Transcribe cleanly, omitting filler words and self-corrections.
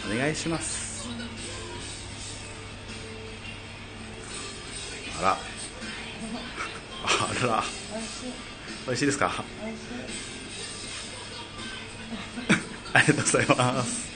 お願いします。あらあら、美味しいですか？ありがとうございます。